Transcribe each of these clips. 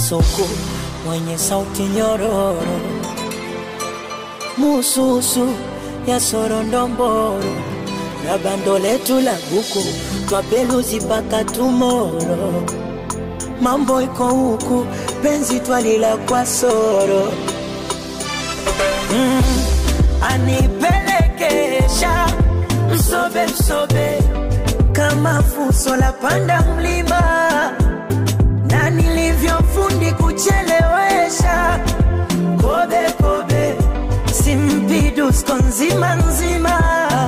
kasuku mwenye sauti nyororo, mususu ya sorondomboro, na bando letu la buku twapeluzi paka tumoro. Mambo iko huku penzi twalila kwa soro. Anipelekesha msobe msobe kama fuso la panda mlima, na nilivyofundi kuchelewesha kobe kobe simpidu skonzima nzima.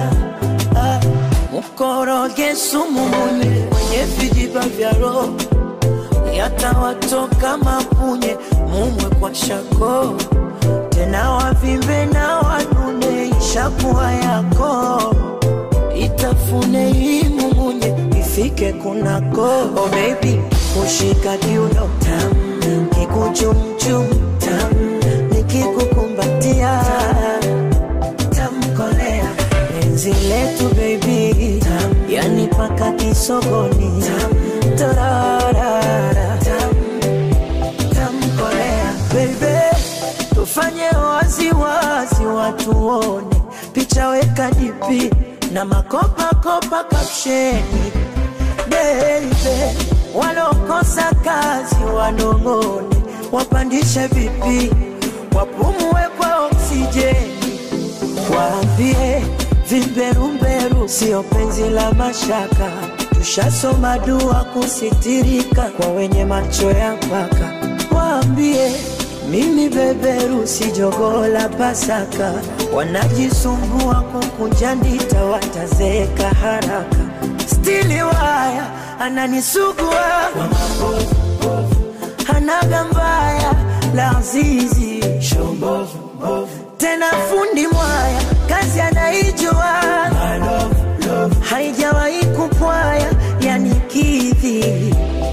Mukoroge sumu mwenye vijiba vya roho, yatawatoka mapunye mumwe kwa shako, tena wavimbe na wanune ishakuwa yako. Itafune hii mumunye ifike kunako. Oh baby, kushika kiuno tam, kikuchumchum tam, nikikukumbatia tamkolea. Penzi letu baby tam, yani paka kisogoni tam, tararara tam, tamkolea. Baby, tufanye wazi wazi watu wone, picha weka dipi na makopa kopa kapsheni. Baby, walokosa kazi wanongone, wapandishe vipi, wapumue kwa oksijeni. Waambie vimberumberu sio penzi la mashaka, tushasoma dua kusitirika kwa wenye macho ya mpaka. Waambie mimi beberu si jogo la Pasaka, wanajisumbua kukunja ndita watazeka haraka. Stili waya ananisugua hanaga mbaya la zizi tena fundi mwaya kazi anaijua, haijawahi kupwaya yani kidhi.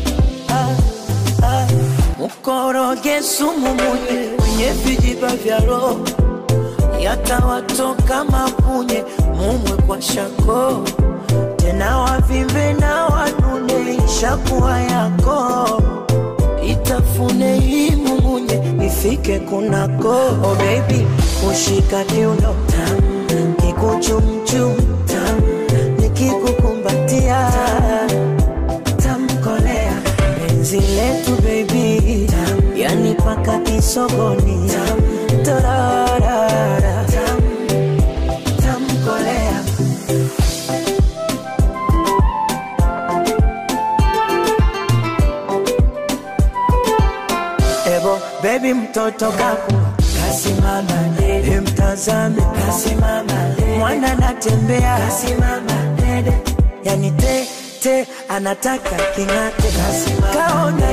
Mukoroge sumu mwenye vijiba vya roho, yatawatoka mapunye mumwe kwa shako, tena wavimbe na wanune ishakuwa yako. Itafune hii mumunye ifike kunako. Oh baby, kushika kiuno tam, kikuchumchum tam, nikikukumbatia tamkolea. Penzi letu baby tam, yani paka kisogoni tam, tararara tam, tamkolea. Ebo baby mtoto kaku kasimama dede, mtazame kasimama dede, mwana natembea kasimama dede, yani te anataka kingate kasimama. Kaona